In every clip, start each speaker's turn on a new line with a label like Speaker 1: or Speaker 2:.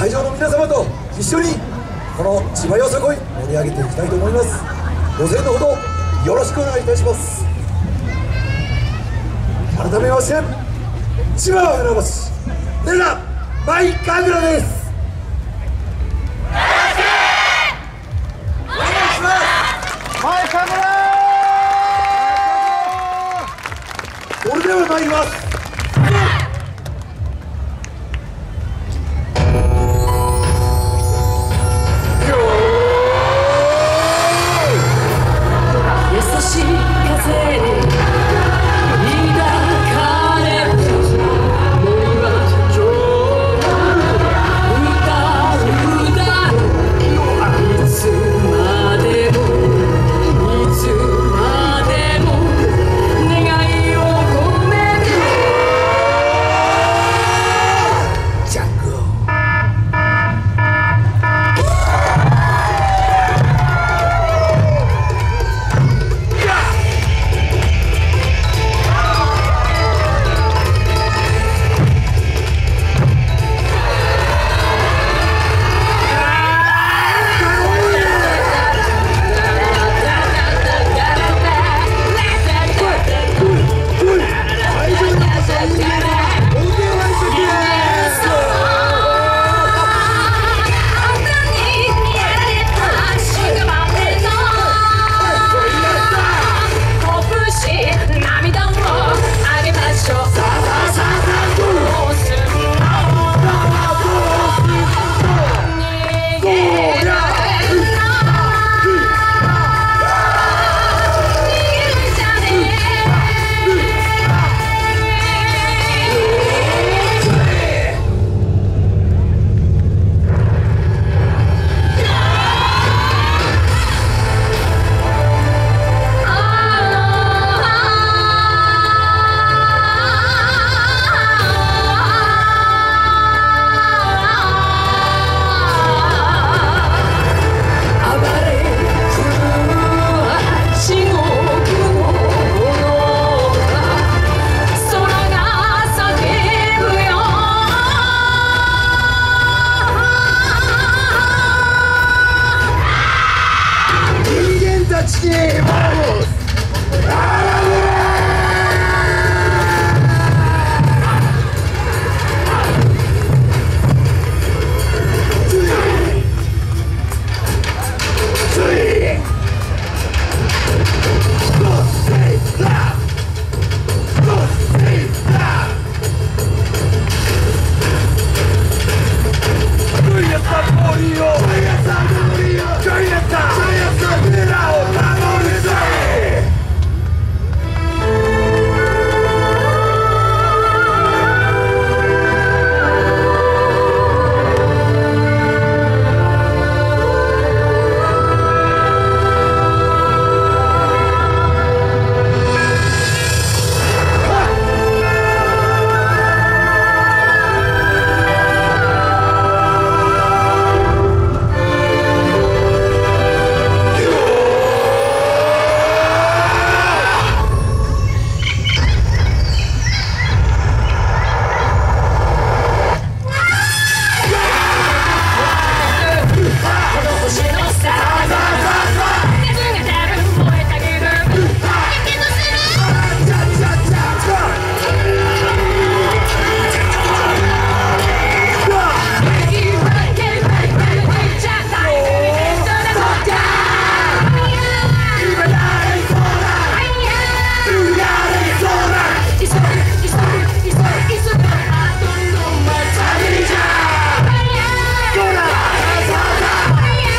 Speaker 1: 会場の皆様と一緒にこの千葉よさこい盛り上げていきたいと思います。ご声援のほどよろしくお願いいたします。改めまして千葉船橋レナマイカグラです。それでは参ります。
Speaker 2: 優しい風に抱かれる森は今日歌うだろう。いつまでもいつまでも願いを込めるジャンゴ。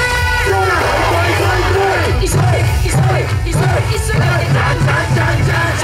Speaker 1: It's